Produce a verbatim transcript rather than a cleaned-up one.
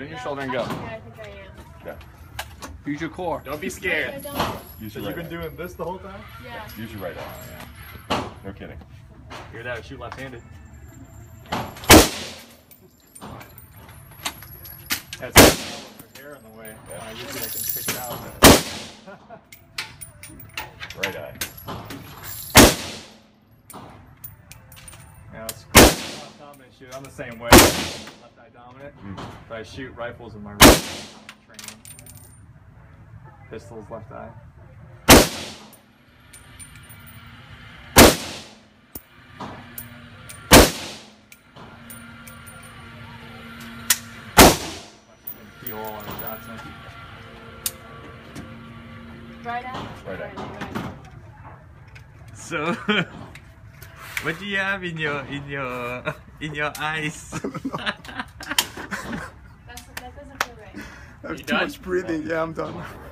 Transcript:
in your shoulder and go. I think I, think I am. Yeah. Use your core. Don't be scared. I don't. Use So your you've right been eye. doing this the whole time? Yeah. Use your right eye. Oh, yeah. No kidding. Hear that? Shoot left-handed. That's her hair in the way. Yeah. Uh, usually I can pick it out. But... Right eye. Yeah, it's cool. I'm not dominant shoot. I'm the same way. Left eye dominant. Mm. But I shoot rifles with my right training. Pistols left eye. Peel all our shots in. Right eye? Right eye. So, what do you have in your in your in your eyes? That's, that doesn't feel right. I have You too done? much breathing. Yeah, I'm done.